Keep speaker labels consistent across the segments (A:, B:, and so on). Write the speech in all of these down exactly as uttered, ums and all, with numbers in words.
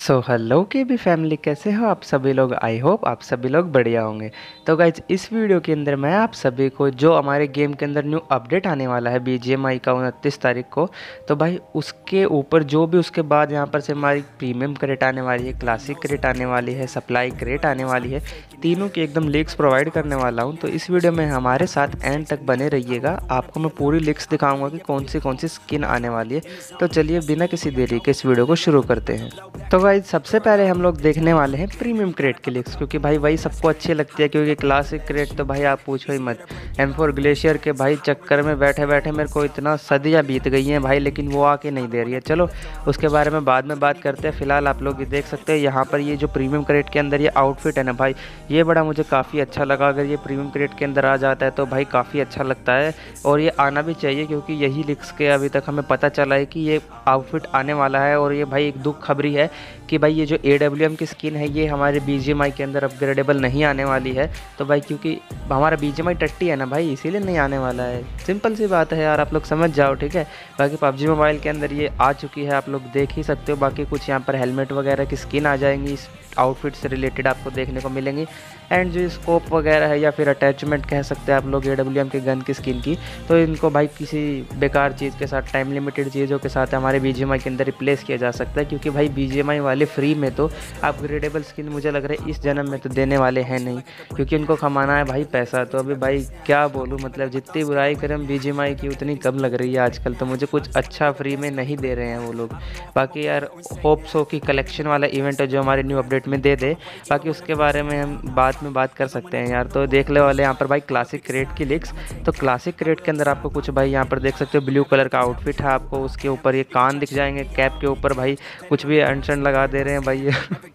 A: So hello के भी family, कैसे हो आप सभी लोग। आई होप आप सभी लोग बढ़िया होंगे। तो गाइज इस वीडियो के अंदर मैं आप सभी को जो हमारे गेम के अंदर न्यू अपडेट आने वाला है बी जी एम आई का उनतीस तारीख को, तो भाई उसके ऊपर जो भी उसके बाद यहाँ पर से हमारी प्रीमियम क्रेट आने वाली है, क्लासिक क्रेट आने वाली है, सप्लाई क्रेट आने वाली है, तीनों की एकदम लिंक्स प्रोवाइड करने वाला हूँ। तो इस वीडियो में हमारे साथ एंड तक बने रहिएगा, आपको मैं पूरी लिंक्स दिखाऊंगा कि कौन सी कौन सी स्किन आने वाली है। तो चलिए बिना किसी देरी के इस वीडियो को शुरू करते हैं। तो भाई सबसे पहले हम लोग देखने वाले हैं प्रीमियम क्रेट की लिंक्स, क्योंकि भाई वही सबको अच्छी लगती है। क्योंकि क्लासिक क्रेट तो भाई आप पूछो ही मत, एम फोर ग्लेशियर के भाई चक्कर में बैठे बैठे मेरे को इतना सदियाँ बीत गई हैं भाई, लेकिन वो आके नहीं दे रही है। चलो उसके बारे में बाद में बात करते हैं। फिलहाल आप लोग ये देख सकते हैं यहाँ पर ये जो प्रीमियम क्रेट के अंदर ये आउटफिट है ना भाई, ये बड़ा मुझे काफ़ी अच्छा लगा। अगर ये प्रीमियम क्रेट के अंदर आ जाता है तो भाई काफ़ी अच्छा लगता है, और ये आना भी चाहिए, क्योंकि यही लिंक्स के अभी तक हमें पता चला है कि ये आउटफिट आने वाला है। और ये भाई एक दुख खबरी है कि भाई ये जो ए डब्ल्यू एम की स्किन है ये हमारे बी जी एम आई के अंदर अपग्रेडेबल नहीं आने वाली है। तो भाई क्योंकि हमारा बी जी एम आई टट्टी है ना भाई, इसीलिए नहीं आने वाला है। सिंपल सी बात है यार, आप लोग समझ जाओ, ठीक है। बाकी पबजी मोबाइल के अंदर ये आ चुकी है, आप लोग देख ही सकते हो। बाकी कुछ यहाँ पर हेलमेट वगैरह की स्किन आ जाएंगी, इस आउटफिट से रिलेटेड आपको देखने को मिलेंगी। एंड जो स्कोप वगैरह है या फिर अटैचमेंट कह सकते हैं आप लोग ए डब्ल्यू एम के गन की स्किन की, तो इनको भाई किसी बेकार चीज़ के साथ, टाइम लिमिटेड चीज़ों के साथ हमारे बी जी एम आई के अंदर रिप्लेस किया जा सकता है। क्योंकि भाई बी जी एम आई वाले फ्री में तो अपग्रेडेबल स्किन मुझे लग रहा है इस जन्म में तो देने वाले हैं नहीं, क्योंकि उनको कमाना है भाई पैसा। तो अभी भाई क्या बोलूँ, मतलब जितनी बुराई करें बी जी एम आई की उतनी कम लग रही है आजकल। तो मुझे कुछ अच्छा फ्री में नहीं दे रहे हैं वो लोग। बाकी यार होप सो कि कलेक्शन वाला इवेंट है जो हमारे न्यू अपडेट में दे दे, बाकी उसके बारे में हम बाद में बात कर सकते हैं यार। तो देख ले वाले यहाँ पर भाई क्लासिक क्रेट की लिंक्स। तो क्लासिक क्रेट के अंदर आपको कुछ भाई यहाँ पर देख सकते हो ब्लू कलर का आउटफिट है, आपको उसके ऊपर ये कान दिख जाएंगे, कैप के ऊपर भाई कुछ भी अनशन लगा दे रहे हैं भाई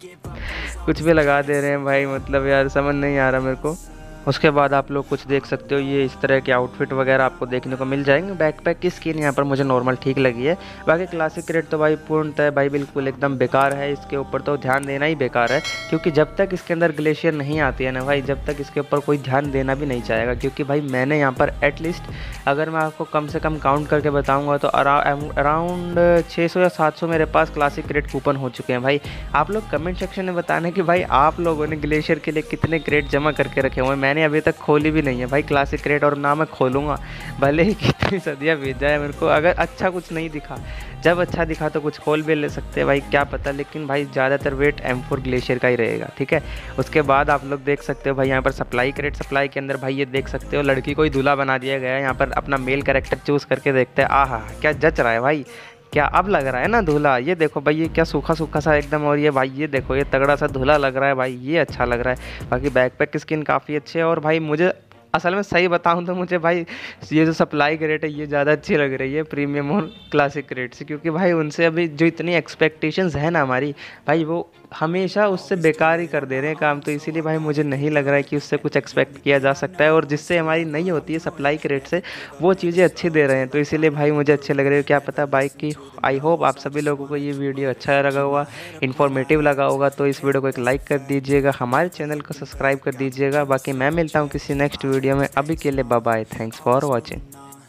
A: कुछ भी लगा दे रहे हैं भाई, मतलब यार समझ नहीं आ रहा मेरे को। उसके बाद आप लोग कुछ देख सकते हो, ये इस तरह के आउटफिट वगैरह आपको देखने को मिल जाएंगे। बैकपैक की स्किन यहाँ पर मुझे नॉर्मल ठीक लगी है। बाकी क्लासिक क्रेट तो भाई पूर्णतः भाई बिल्कुल एकदम बेकार है, इसके ऊपर तो ध्यान देना ही बेकार है। क्योंकि जब तक इसके अंदर ग्लेशियर नहीं आती है ना भाई, जब तक इसके ऊपर कोई ध्यान देना भी नहीं चाहेगा। क्योंकि भाई मैंने यहाँ पर एटलीस्ट अगर मैं आपको कम से कम काउंट करके बताऊँगा तो अराउंड छः सौ या सात सौ मेरे पास क्लासिक क्रेट कूपन हो चुके हैं भाई। आप लोग कमेंट सेक्शन में बताना कि भाई आप लोगों ने ग्लेशियर के लिए कितने क्रेट जमा करके रखे हुए हैं। मैंने अभी तक खोली भी नहीं है भाई क्लासिक क्रेट, और ना मैं खोलूँगा, भले ही कितनी सदियाँ बीत जाए मेरे को। अगर अच्छा कुछ नहीं दिखा, जब अच्छा दिखा तो कुछ खोल भी ले सकते हैं भाई, क्या पता। लेकिन भाई ज़्यादातर वेट एम फोर ग्लेशियर का ही रहेगा, ठीक है। उसके बाद आप लोग देख सकते हो भाई यहाँ पर सप्लाई क्रेट। सप्लाई के अंदर भाई ये देख सकते हो लड़की को ही दूल्हा बना दिया गया है। यहाँ पर अपना मेल कैरेक्टर चूज़ करके देखते हैं। आहा क्या जच रहा है भाई, क्या अब लग रहा है ना दूल्हा। ये देखो भाई ये क्या सूखा सूखा सा एकदम, और ये भाई ये देखो ये तगड़ा सा दूल्हा लग रहा है भाई, ये अच्छा लग रहा है। बाकी बैकपैक की स्किन काफ़ी अच्छी है। और भाई मुझे असल में सही बताऊं तो मुझे भाई ये जो सप्लाई क्रेट है ये ज़्यादा अच्छी लग रही है प्रीमियम और क्लासिक क्रेट से। क्योंकि भाई उनसे अभी जो इतनी एक्सपेक्टेशंस है ना हमारी भाई, वो हमेशा उससे बेकार ही कर दे रहे हैं काम। तो इसीलिए भाई मुझे नहीं लग रहा है कि उससे कुछ एक्सपेक्ट किया जा सकता है, और जिससे हमारी नहीं होती है सप्लाई क्रेट से, वो चीज़ें अच्छी दे रहे हैं। तो इसीलिए भाई मुझे अच्छे लग रहे हैं। क्या पता बाइक की। आई होप आप सभी लोगों को ये वीडियो अच्छा लगा होगा, इन्फॉर्मेटिव लगा होगा। तो इस वीडियो को एक लाइक कर दीजिएगा, हमारे चैनल को सब्सक्राइब कर दीजिएगा। बाकी मैं मिलता हूँ किसी नेक्स्ट वीडियो में, अभी के लिए bye bye, thanks for watching.